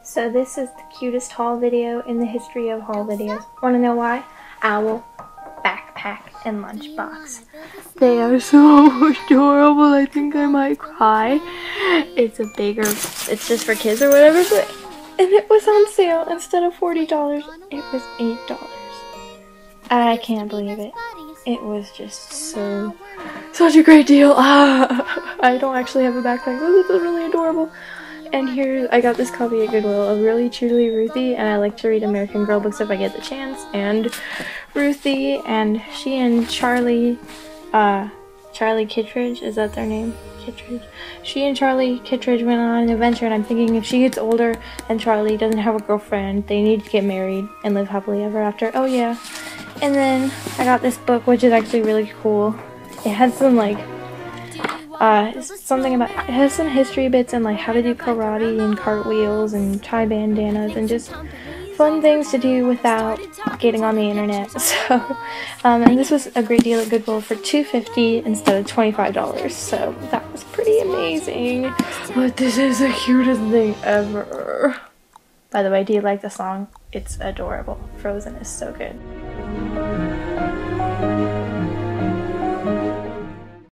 So this is the cutest haul video in the history of haul videos. Want to know why? Owl, backpack, and lunchbox. They are so adorable. I think I might cry. It's just for kids or whatever, and it was on sale. Instead of $40, it was $8. I can't believe it. It was just such a great deal. I don't actually have a backpack, so this is really adorable. And here, I got this copy at Goodwill of Really Truly Ruthie, and I like to read American Girl books if I get the chance. And Ruthie and she and Charlie Kittredge, is that their name? Kittredge. She and Charlie Kittredge went on an adventure, and I'm thinking if she gets older and Charlie doesn't have a girlfriend, they need to get married and live happily ever after. Oh yeah. And then I got this book, which is actually really cool. It has some like it has some history bits and like how to do karate and cartwheels and tie bandanas and just fun things to do without getting on the internet. So, and this was a great deal at Goodwill for $2.50 instead of $25. So that was pretty amazing. But this is the cutest thing ever. By the way, do you like the song? It's adorable. Frozen is so good.